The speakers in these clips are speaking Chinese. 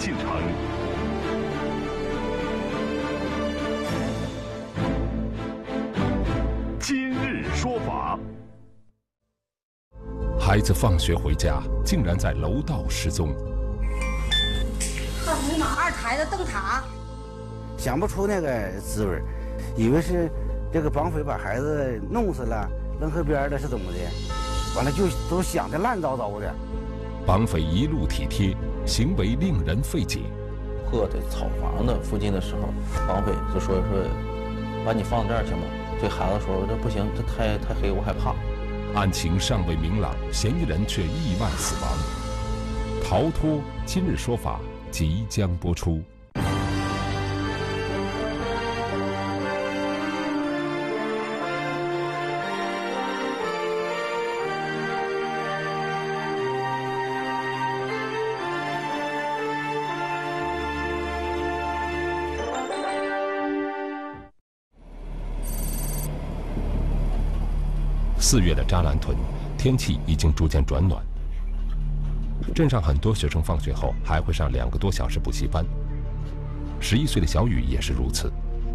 进城。今日说法。 孩子放学回家，竟然在楼道失踪。 二虎马二抬的灯塔， 想不出那个滋味，以为是这个绑匪把孩子弄死了，扔河边了是怎么的？完了就都想的烂糟糟的。 绑匪一路体贴，行为令人费解。 破的草房的附近的时候，绑匪就说把你放这儿行吗？对孩子说这不行，这太黑，我害怕。 案情尚未明朗，嫌疑人却意外死亡。逃脱，今日说法即将播出。4月的扎兰屯，天气已经逐渐转暖。镇上很多学生放学后还会上2个多小时补习班。11岁的小雨也是如此。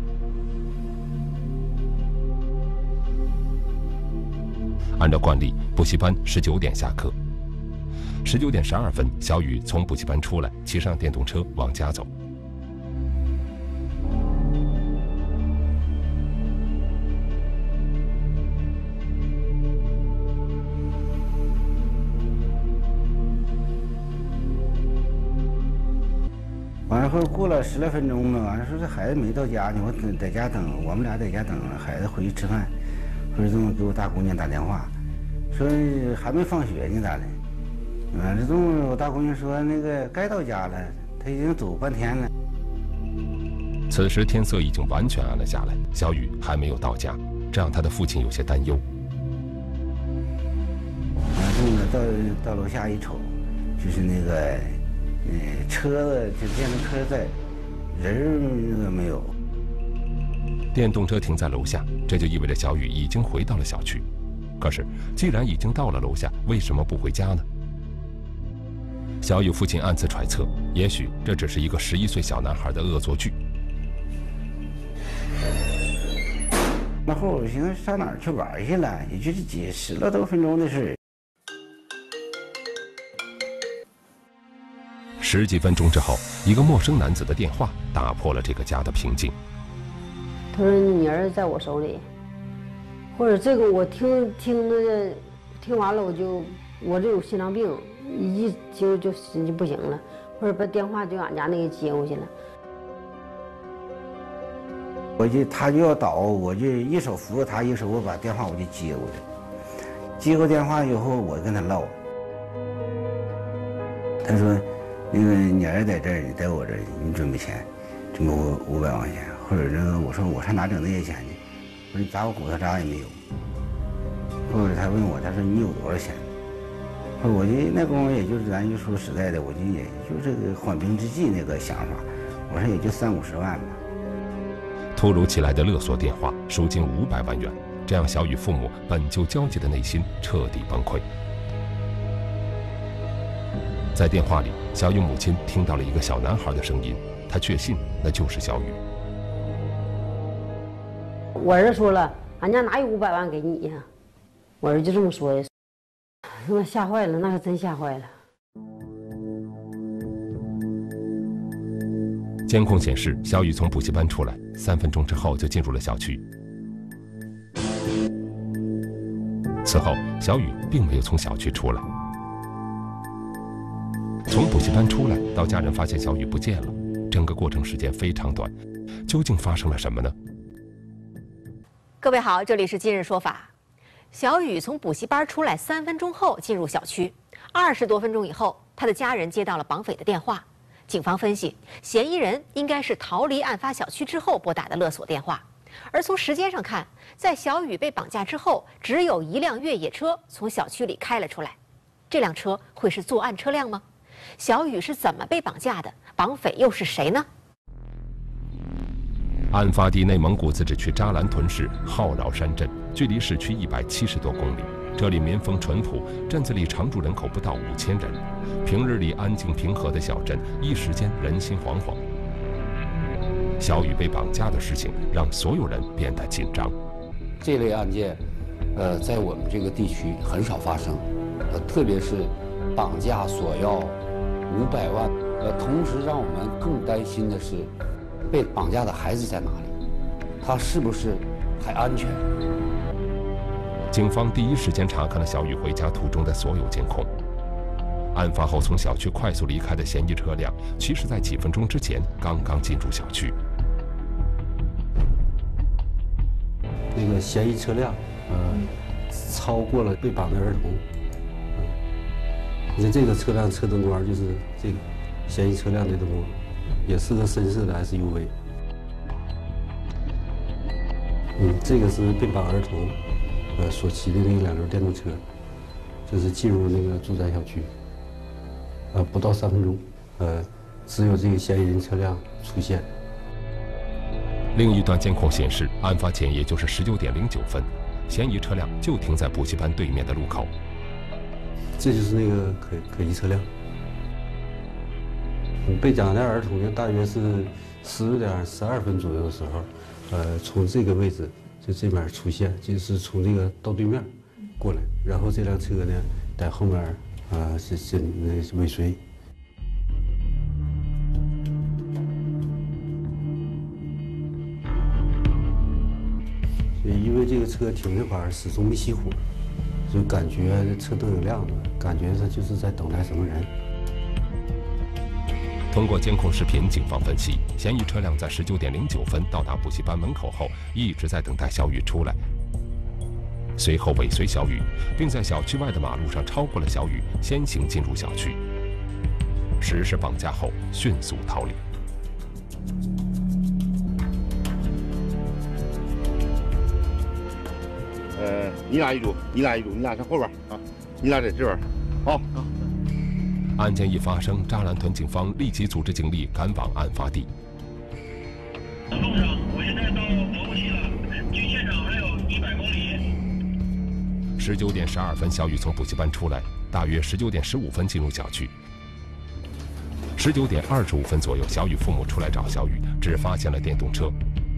按照惯例，补习班19点下课。19点12分，小雨从补习班出来，骑上电动车往家走。 完了后过了10来分钟了，完了说这孩子没到家呢，我在家等，我们俩在家等孩子回去吃饭。说这么给我大姑娘打电话，说还没放学呢，咋的？完了这么我大姑娘说那个该到家了，她已经走半天了。 此时天色已经完全暗了下来，小雨还没有到家，这让他的父亲有些担忧。 完了到楼下一瞅，就是那个。车子就电动车在，人没有。 电动车停在楼下，这就意味着小雨已经回到了小区。可是，既然已经到了楼下，为什么不回家呢？小雨父亲暗自揣测，也许这只是一个11岁小男孩的恶作剧。 那后我寻思上哪儿去玩去了，也就是10来多分钟的事。 10几分钟之后，一个陌生男子的电话打破了这个家的平静。 他说：“你儿子在我手里。”或者这个我听完了，我这有心脏病，一听就不行了，或者把电话就俺家那个接过去了。 他就要倒，我就一手扶着他，一手我把电话我就接过去。接过电话以后，我跟他唠。他说。那个你儿子在这儿，你在我这儿，你准备钱，准备500块钱，或者这个我说我上哪整那些钱去？我说你砸我骨头渣也没有。或者他问我，他说你有多少钱？我就那功夫也就是咱就说实在的，我就也就这个缓兵之计那个想法，我说也就30-50万吧。 突如其来的勒索电话，赎金500万元，这让小雨父母本就焦急的内心彻底崩溃。在电话里，小雨母亲听到了一个小男孩的声音，她确信那就是小雨。 我儿子说了，俺家哪有500万给你呀？我儿子就这么说的，那吓坏了，那可真吓坏了。 监控显示，小雨从补习班出来3分钟之后就进入了小区。此后，小雨并没有从小区出来。从补习班出来到家人发现小雨不见了，整个过程时间非常短，究竟发生了什么呢？ 各位好，这里是今日说法。小雨从补习班出来3分钟后进入小区，20多分钟以后，他的家人接到了绑匪的电话。警方分析，嫌疑人应该是逃离案发小区之后拨打的勒索电话。而从时间上看，在小雨被绑架之后，只有一辆越野车从小区里开了出来。这辆车会是作案车辆吗？小雨是怎么被绑架的？绑匪又是谁呢？ 案发地内蒙古自治区扎兰屯市浩饶山镇，距离市区170多公里。 这里民风淳朴，镇子里常住人口不到5000人，平日里安静平和的小镇，一时间人心惶惶。小雨被绑架的事情让所有人变得紧张。 这类案件，在我们这个地区很少发生，特别是绑架索要500万，同时让我们更担心的是，被绑架的孩子在哪里，他是不是还安全？ 警方第一时间查看了小雨回家途中的所有监控。案发后从小区快速离开的嫌疑车辆，其实在几分钟之前刚刚进入小区。 那个嫌疑车辆，超过了被绑的儿童。你看这个车辆车灯光就是这个嫌疑车辆的灯光，也是个深色的 SUV。这个是被绑儿童，所骑的那个2轮电动车，就是进入那个住宅小区。不到3分钟，只有这个嫌疑人车辆出现。 另一段监控显示，案发前也就是19点09分，嫌疑车辆就停在补习班对面的路口。 这就是那个可疑车辆。被绑架儿童呢，大约是10点12分左右的时候，从这个位置就这边出现，就是从这个道对面过来，然后这辆车呢在后面是尾随。因为这个车停这块始终没熄火，就感觉车灯有亮的，感觉它就是在等待什么人。 通过监控视频，警方分析，嫌疑车辆在19点09分到达补习班门口后，一直在等待小雨出来，随后尾随小雨，并在小区外的马路上超过了小雨，先行进入小区，实施绑架后迅速逃离。 你俩一组，你俩上后边啊，你俩在这边，好。 案件一发生，扎兰屯警方立即组织警力赶往案发地。 路上，我现在到毛溪了，距现场还有100公里。 19点12分，小雨从补习班出来，大约19点15分进入小区。19点25分左右，小雨父母出来找小雨，只发现了电动车。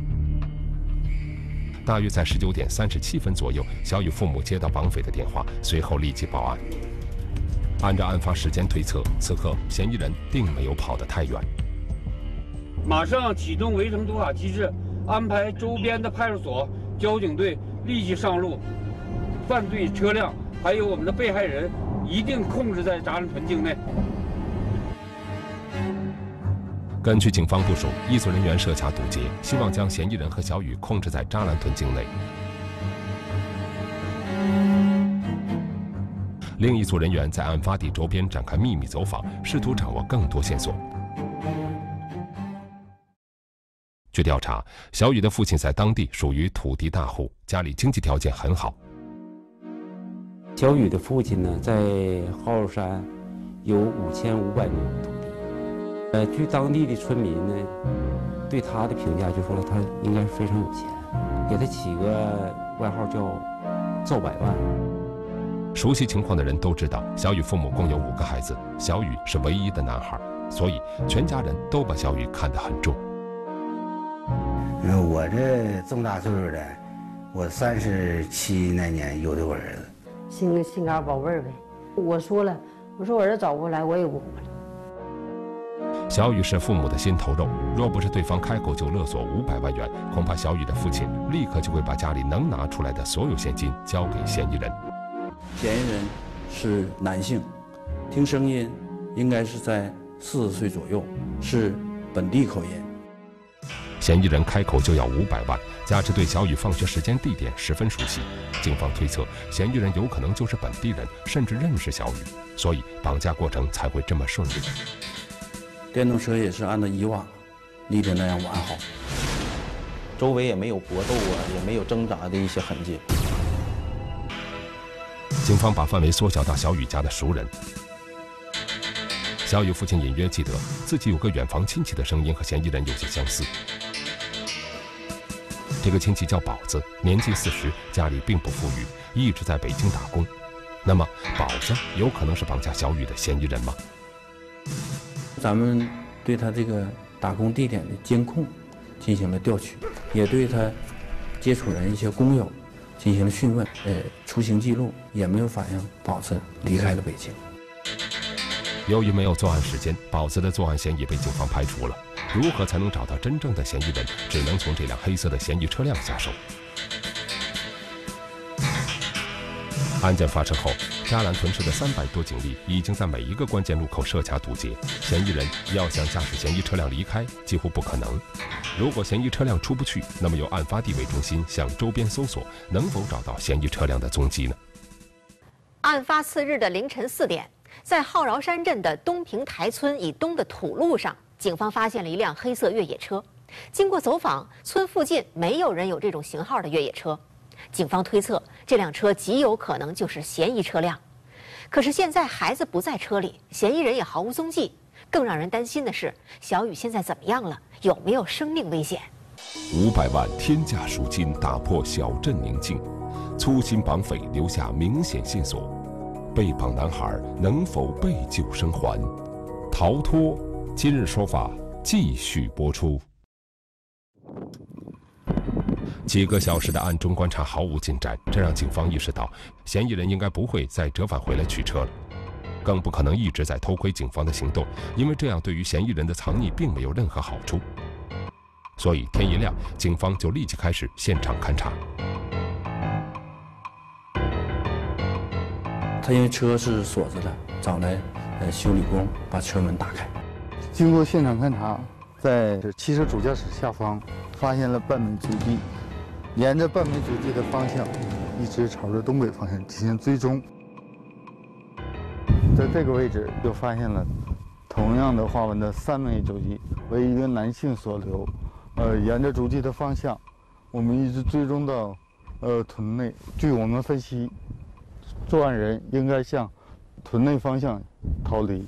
大约在19点37分左右，小雨父母接到绑匪的电话，随后立即报案。按照案发时间推测，此刻嫌疑人并没有跑得太远。 马上启动围城堵卡机制，安排周边的派出所、交警队立即上路，犯罪车辆还有我们的被害人一定控制在扎兰屯境内。 根据警方部署，一组人员设卡堵截，希望将嫌疑人和小雨控制在扎兰屯境内。另一组人员在案发地周边展开秘密走访，试图掌握更多线索。据调查，小雨的父亲在当地属于土地大户，家里经济条件很好。 小雨的父亲呢，在浩山有5500亩土地。据当地的村民呢，对他的评价就说他应该是非常有钱，给他起个外号叫“赵百万”。 熟悉情况的人都知道，小雨父母共有5个孩子，小雨是唯一的男孩，所以全家人都把小雨看得很重。 我这么大岁数的，我37那年有的我儿子， 心肝宝贝儿呗。我说了，我说我儿子找不回来，我也不活了。 小雨是父母的心头肉，若不是对方开口就勒索500万元，恐怕小雨的父亲立刻就会把家里能拿出来的所有现金交给嫌疑人。 嫌疑人是男性，听声音应该是在40岁左右，是本地口音。 嫌疑人开口就要500万，加之对小雨放学时间地点十分熟悉，警方推测嫌疑人有可能就是本地人，甚至认识小雨，所以绑架过程才会这么顺利。 电动车也是按照以往立得那样完好，周围也没有搏斗啊，也没有挣扎的一些痕迹。 警方把范围缩小到小雨家的熟人。小雨父亲隐约记得自己有个远房亲戚的声音和嫌疑人有些相似。 这个亲戚叫宝子，年近40，家里并不富裕，一直在北京打工。那么，宝子有可能是绑架小雨的嫌疑人吗？ 咱们对他这个打工地点的监控进行了调取，也对他接触人一些工友进行了讯问，出行记录也没有反映宝子离开了北京。 由于没有作案时间，宝子的作案嫌疑被警方排除了。如何才能找到真正的嫌疑人？只能从这辆黑色的嫌疑车辆下手。案件发生后，扎兰屯市的300多警力已经在每一个关键路口设卡堵截，嫌疑人要想驾驶嫌疑车辆离开几乎不可能。如果嫌疑车辆出不去，那么由案发地为中心向周边搜索，能否找到嫌疑车辆的踪迹呢？ 案发次日的凌晨4点，在浩饶山镇的东平台村以东的土路上，警方发现了一辆黑色越野车。经过走访，村附近没有人有这种型号的越野车。警方推测，这辆车极有可能就是嫌疑车辆。可是现在孩子不在车里，嫌疑人也毫无踪迹。更让人担心的是，小雨现在怎么样了？有没有生命危险 ？500万天价赎金打破小镇宁静，粗心绑匪留下明显线索。被绑男孩能否被救生还？逃脱？今日说法继续播出。几个小时的暗中观察毫无进展，这让警方意识到，嫌疑人应该不会再折返回来取车了，更不可能一直在偷窥警方的行动，因为这样对于嫌疑人的藏匿并没有任何好处。所以天一亮，警方就立即开始现场勘查。 他因为车是锁着的，找来修理工把车门打开。 经过现场勘查，在汽车主驾驶下方发现了半枚足迹，沿着半枚足迹的方向，一直朝着东北方向进行追踪。在这个位置又发现了同样的花纹的3枚足迹，为一个男性所留。沿着足迹的方向，我们一直追踪到屯内。据我们分析，作案人应该向屯内方向逃离。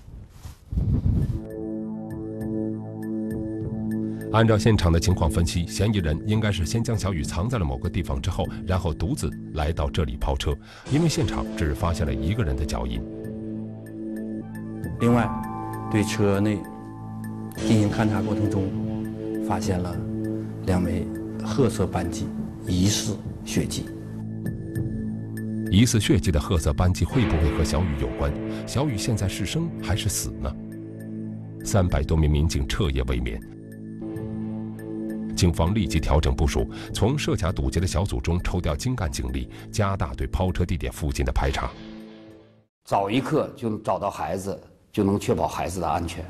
按照现场的情况分析，嫌疑人应该是先将小雨藏在了某个地方之后，然后独自来到这里抛车，因为现场只发现了一个人的脚印。 另外，对车内进行勘查过程中，发现了2枚褐色斑迹，疑似血迹。 疑似血迹的褐色斑迹会不会和小雨有关？小雨现在是生还是死呢？300多名民警彻夜未眠。警方立即调整部署，从设卡堵截的小组中抽调精干警力，加大对抛车地点附近的排查。 早一刻就找到孩子，就能确保孩子的安全。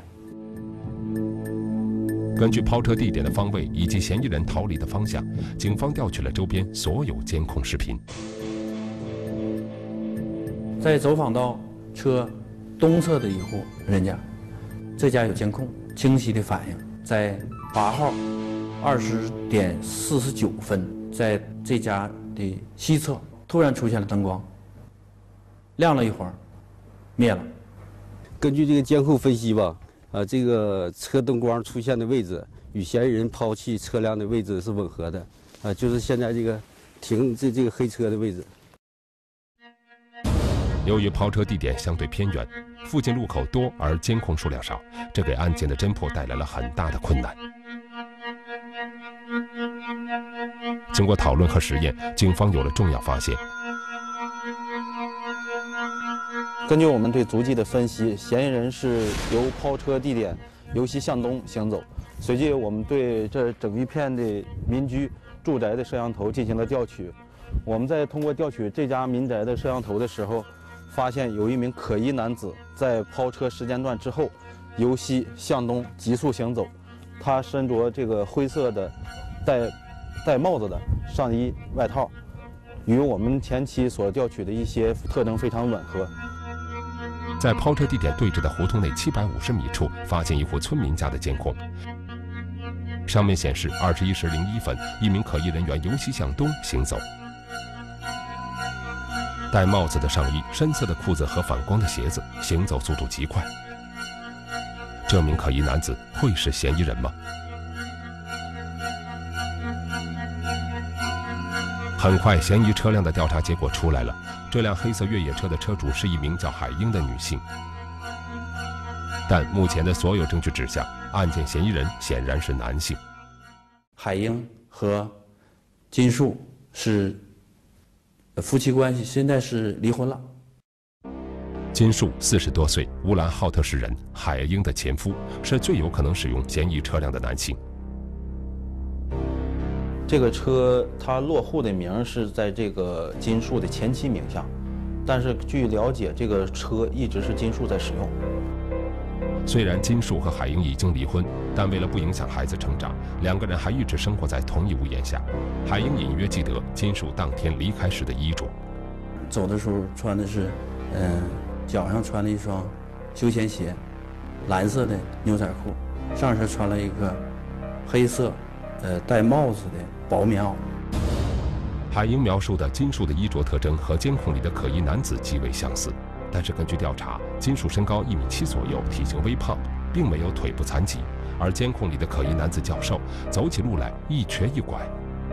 根据抛车地点的方位以及嫌疑人逃离的方向，警方调取了周边所有监控视频。 在走访到车东侧的一户人家，这家有监控，清晰的反映在8号20点49分，在这家的西侧突然出现了灯光，亮了一会儿，灭了。 根据这个监控分析吧，这个车灯光出现的位置与嫌疑人抛弃车辆的位置是吻合的，就是现在这个停这个黑车的位置。 由于抛车地点相对偏远，附近路口多而监控数量少，这给案件的侦破带来了很大的困难。经过讨论和实验，警方有了重要发现。 根据我们对足迹的分析，嫌疑人是由抛车地点由西向东行走。随即，我们对这整一片的民居住宅的摄像头进行了调取。我们在通过调取这家民宅的摄像头的时候，发现有一名可疑男子在抛车时间段之后，由西向东急速行走。他身着这个灰色的戴帽子的上衣外套，与我们前期所调取的一些特征非常吻合。 在抛车地点对峙的胡同内750米处，发现一户村民家的监控，上面显示21时01分，一名可疑人员由西向东行走。戴帽子的上衣、深色的裤子和反光的鞋子，行走速度极快。这名可疑男子会是嫌疑人吗？ 很快，嫌疑车辆的调查结果出来了，这辆黑色越野车的车主是一名叫海英的女性。但目前的所有证据指向，案件嫌疑人显然是男性。 海英和金树是夫妻关系，现在是离婚了。 金树40多岁，乌兰浩特市人，海英的前夫，是最有可能使用嫌疑车辆的男性。 这个车它落户的名是在这个金树的前妻名下，但是据了解，这个车一直是金树在使用。 虽然金树和海英已经离婚，但为了不影响孩子成长，两个人还一直生活在同一屋檐下。海英隐约记得金树当天离开时的衣着， 走的时候穿的是，脚上穿了一双休闲鞋，蓝色的牛仔裤，上身穿了一个黑色，戴帽子的薄棉袄。 海英描述的金树的衣着特征和监控里的可疑男子极为相似，但是根据调查，金树身高1.7米左右，体型微胖，并没有腿部残疾，而监控里的可疑男子较瘦，走起路来一瘸一拐。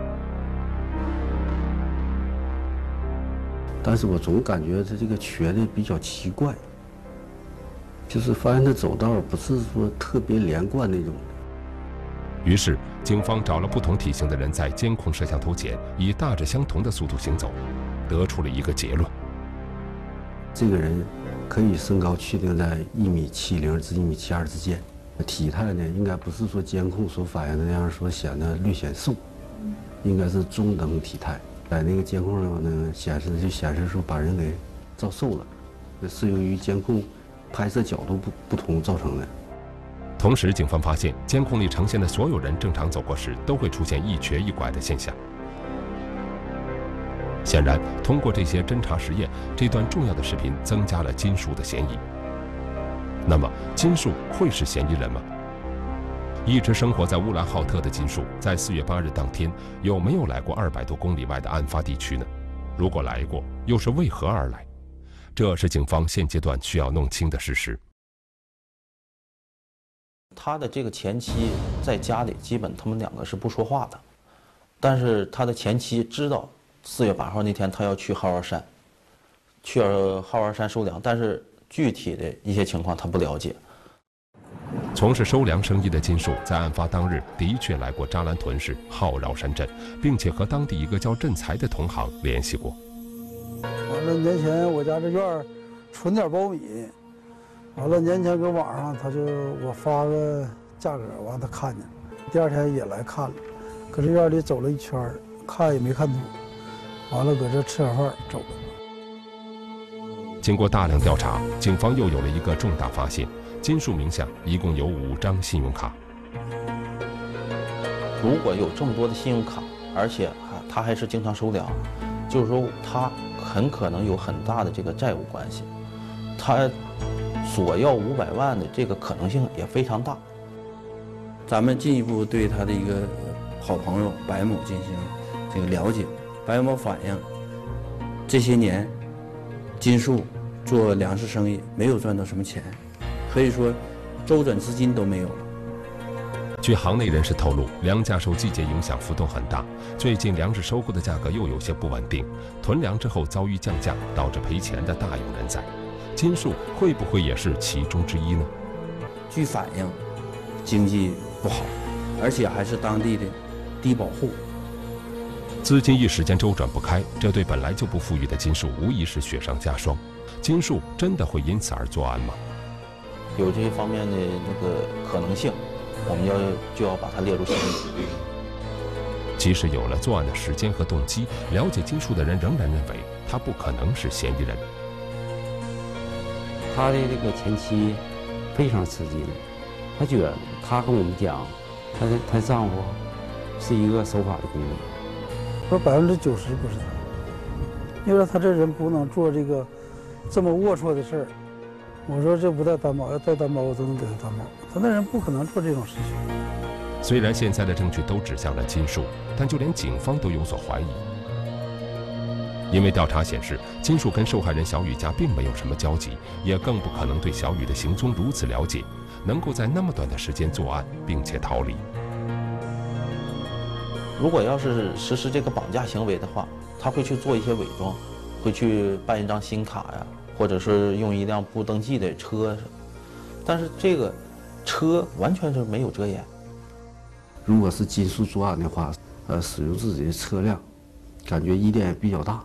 但是我总感觉他这个瘸的比较奇怪，就是发现他走道不是说特别连贯那种。 于是，警方找了不同体型的人在监控摄像头前以大致相同的速度行走，得出了一个结论： 这个人可以身高确定在1.70米至1.72米之间，体态呢应该不是说监控所反映的那样说显得略显瘦，应该是中等体态。在那个监控上呢显示说把人给照瘦了，这是由于监控拍摄角度不同造成的。 同时，警方发现监控里呈现的所有人正常走过时都会出现一瘸一拐的现象。显然，通过这些侦查实验，这段重要的视频增加了金树的嫌疑。那么，金树会是嫌疑人吗？一直生活在乌兰浩特的金树，在4月8日当天有没有来过200多公里外的案发地区呢？如果来过，又是为何而来？这是警方现阶段需要弄清的事实。 他的这个前妻在家里基本他们两个是不说话的，但是他的前妻知道4月8号那天他要去浩儿山，去浩儿山收粮，但是具体的一些情况他不了解。 从事收粮生意的金树在案发当日的确来过扎兰屯市浩饶山镇，并且和当地一个叫振才的同行联系过。 完了，年前我家这院存点苞米，完了年前搁网上我发个价格，完了他看见，第2天也来看了，搁这院里走了一圈，看也没看懂，完了搁这吃点饭走了。 经过大量调查，警方又有了一个重大发现。金树名下一共有5张信用卡。 如果有这么多的信用卡，而且他还是经常收粮，就是说他很可能有很大的这个债务关系，他索要500万的这个可能性也非常大。 咱们进一步对他的一个好朋友白某进行这个了解，白某反映，这些年金树做粮食生意没有赚到什么钱。可以说，周转资金都没有了。 据行内人士透露，粮价受季节影响浮动很大，最近粮食收购的价格又有些不稳定，囤粮之后遭遇降价，导致赔钱的大有人在。金树会不会也是其中之一呢？ 据反映，经济不好，而且还是当地的低保户， 资金一时间周转不开，这对本来就不富裕的金树无疑是雪上加霜。金树真的会因此而作案吗？ 有这些方面的那个可能性，我们就要把它列入嫌疑。 即使有了作案的时间和动机，了解金树的人仍然认为他不可能是嫌疑人。 他的这个前妻非常吃惊，他觉得他跟我们讲，他丈夫是一个守法的公民。 说90%不是他，因为他这人不能做这么龌龊的事儿。我说这不带担保，要带担保我都能给他担保。他那人不可能做这种事情。 虽然现在的证据都指向了金树，但就连警方都有所怀疑。因为调查显示，金树跟受害人小雨家并没有什么交集，也更不可能对小雨的行踪如此了解，能够在那么短的时间作案并且逃离。 如果要是实施这个绑架行为的话， 他会去做一些伪装，会去办一张新卡呀，或者是用一辆不登记的车，但是这个车完全是没有遮掩。 如果是金属作案的话，使用自己的车辆，感觉疑点也比较大。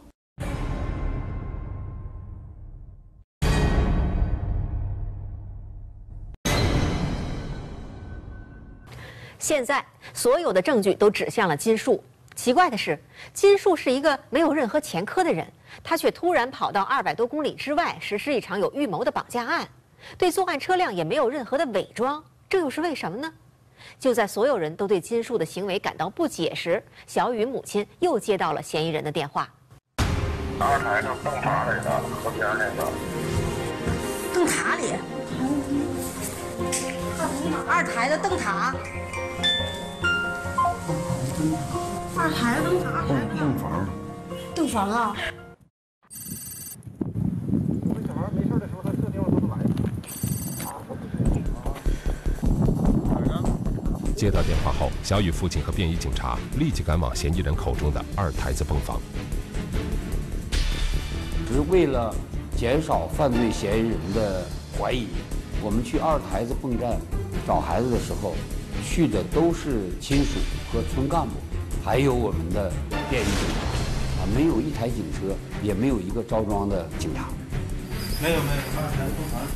现在所有的证据都指向了金树。奇怪的是，金树是一个没有任何前科的人，他却突然跑到200多公里之外实施一场有预谋的绑架案，对作案车辆也没有任何的伪装，这又是为什么呢？就在所有人都对金树的行为感到不解时，小雨母亲又接到了嫌疑人的电话。 2台的灯塔里的河边那个。 灯塔里。2台的灯塔。2台的灯塔。 洞房。 洞房啊。 小孩没事的时候，他这地方都是来。 接到电话后，小雨父亲和便衣警察立即赶往嫌疑人口中的2台子泵房。 只是为了减少犯罪嫌疑人的怀疑，我们去2台子泵站找孩子的时候，去的都是亲属和村干部，还有我们的便衣警察，没有一台警车，也没有一个着装的警察。 没有2台泵房。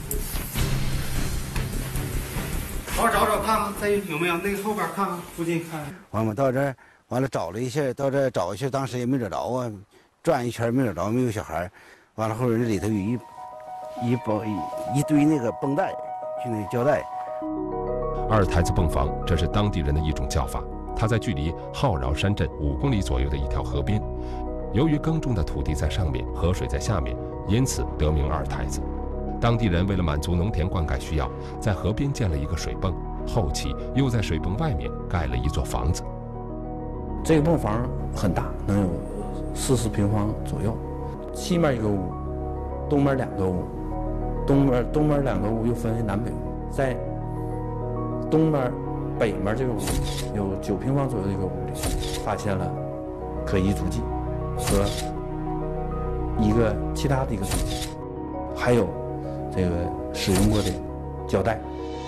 找看看，再有没有那个后边看看，附近看看。 完了到这儿，完了找了一下，到这儿找一下，当时也没找着啊，转一圈没找着，没有小孩。完了后边这里头有一堆那个绷带，就那胶带。 2台子泵房，这是当地人的一种叫法。它在距离浩饶山镇5公里左右的一条河边，由于耕种的土地在上面，河水在下面，因此得名2台子。当地人为了满足农田灌溉需要，在河边建了一个水泵，后期又在水泵外面盖了一座房子。 这个泵房很大，能有40平方左右，西面一个屋，东面2个屋，东面2个屋又分为南北屋，在东面、北面这个屋有9平方左右的一个屋里，发现了可疑足迹和一个其他的一个足迹，还有这个使用过的胶带。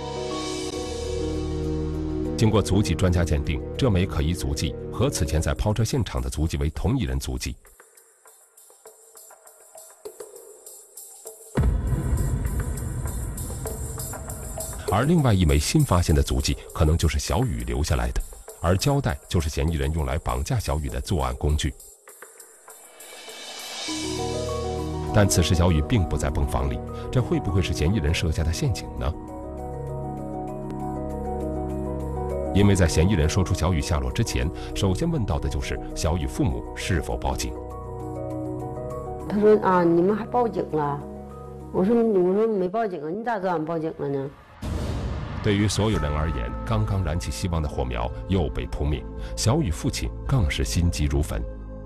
经过足迹专家鉴定，这枚可疑足迹和此前在抛车现场的足迹为同一人足迹。而另外一枚新发现的足迹，可能就是小雨留下来的，而胶带就是嫌疑人用来绑架小雨的作案工具。但此时小雨并不在泵房里，这会不会是嫌疑人设下的陷阱呢？因为在嫌疑人说出小雨下落之前，首先问到的就是小雨父母是否报警。 他说啊，你们还报警了？我说没报警啊，你咋知道俺报警了呢？ 对于所有人而言，刚刚燃起希望的火苗又被扑灭，小雨父亲更是心急如焚。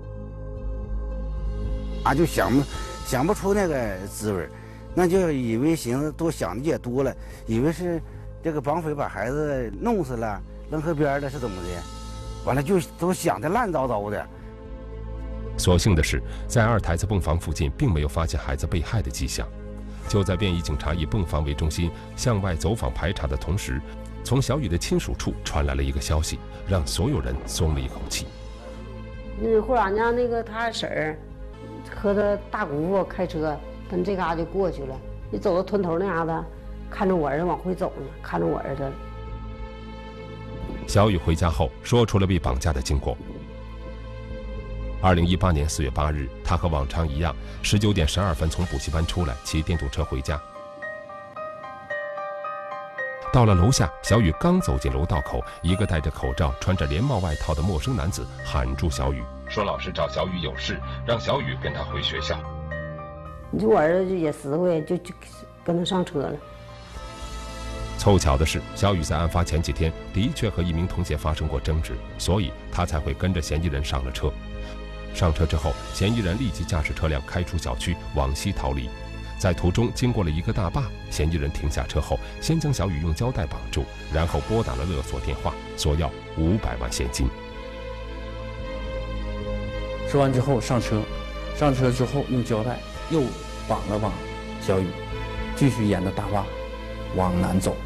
就想不出那个滋味，那就以为寻思多想的也多了，以为是这个绑匪把孩子弄死了，扔河边了是怎么的，完了就都想的烂糟糟的。 所幸的是，在2台子泵房附近并没有发现孩子被害的迹象。就在便衣警察以泵房为中心向外走访排查的同时，从小雨的亲属处传来了一个消息，让所有人松了一口气。 后来俺家那个他婶儿和他大姑父开车奔这嘎就过去了，你走到屯头那嘎达，看着我儿子往回走呢，看着我儿子。 小雨回家后说出了被绑架的经过。2018年4月8日，他和往常一样，19点12分从补习班出来，骑电动车回家。到了楼下，小雨刚走进楼道口，一个戴着口罩、穿着连帽外套的陌生男子喊住小雨，说老师找小雨有事，让小雨跟他回学校。 你说我儿子也实惠，就跟他上车了。 凑巧的是，小雨在案发前几天的确和一名同学发生过争执，所以他才会跟着嫌疑人上了车。上车之后，嫌疑人立即驾驶车辆开出小区往西逃离。在途中经过了一个大坝，嫌疑人停下车后，先将小雨用胶带绑住，然后拨打了勒索电话，索要500万现金。 是说完之后上车，上车之后用胶带又绑了绑小雨，继续沿着大坝往南走。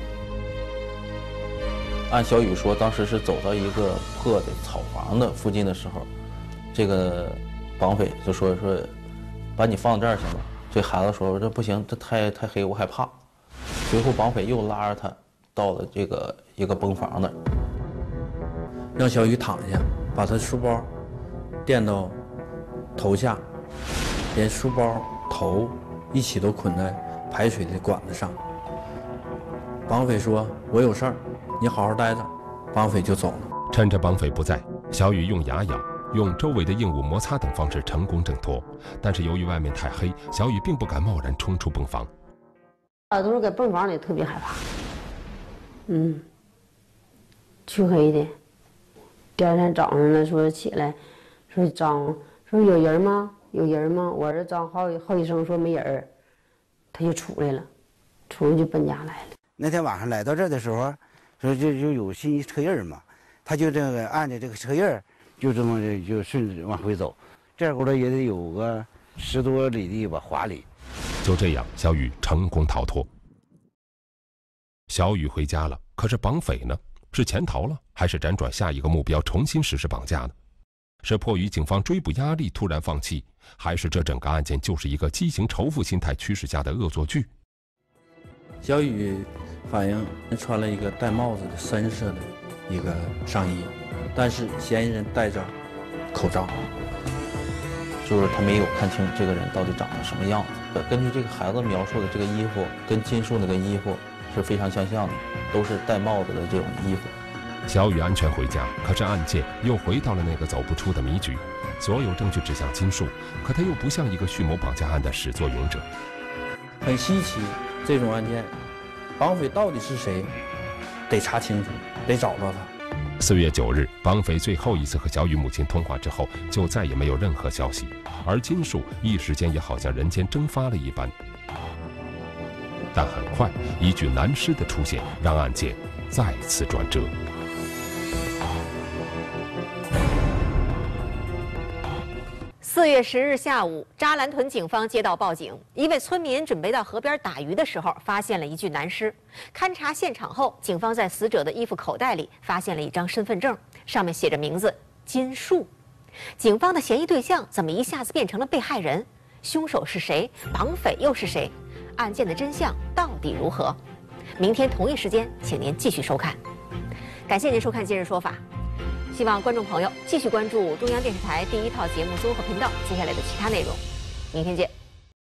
按小雨说，当时是走到一个破的草房的附近的时候，这个绑匪就说把你放这儿行吗？这孩子说这不行，这太黑，我害怕。随后绑匪又拉着他到了这个一个崩房那儿， 让小雨躺下，把他书包垫到头下，连书包头一起都捆在排水的管子上。绑匪说：“我有事儿，你好好待着。”绑匪就走了。 趁着绑匪不在，小雨用牙咬、用周围的硬物摩擦等方式成功挣脱。但是由于外面太黑，小雨并不敢贸然冲出泵房。 都是在泵房里特别害怕，黢黑的。第二天早上呢，说起来，说张，说有人吗？有人吗？我这张好几声说没人，他就出来了，出来就奔家来了。 那天晚上来到这儿的时候，说就有信息车印嘛，他就这个按着这个车印，就这么就顺着往回走，这会儿也得有个10多里地吧，华里。 就这样，小雨成功逃脱。小雨回家了，可是绑匪呢？是潜逃了，还是辗转下一个目标重新实施绑架呢？是迫于警方追捕压力突然放弃，还是这整个案件就是一个畸形仇富心态驱使下的恶作剧？ 小雨反映穿了一个戴帽子的深色的一个上衣，但是嫌疑人戴着口罩， 就是他没有看清这个人到底长得什么样子。根据这个孩子描述的这个衣服，跟金树那个衣服是非常相像的，都是戴帽子的这种衣服。 小雨安全回家，可是案件又回到了那个走不出的迷局。所有证据指向金树，可他又不像一个蓄谋绑架案的始作俑者。 很稀奇，这种案件，绑匪到底是谁？得查清楚，得找到他。 4月9日，绑匪最后一次和小雨母亲通话之后，就再也没有任何消息，而金树一时间也好像人间蒸发了一般。但很快，一具男尸的出现让案件再次转折。 4月10日下午，扎兰屯警方接到报警，一位村民准备到河边打鱼的时候，发现了一具男尸。勘查现场后，警方在死者的衣服口袋里发现了一张身份证，上面写着名字金树。警方的嫌疑对象怎么一下子变成了被害人？凶手是谁？绑匪又是谁？案件的真相到底如何？明天同一时间，请您继续收看。感谢您收看《今日说法》。希望观众朋友继续关注中央电视台第1套节目综合频道接下来的其他内容。明天见。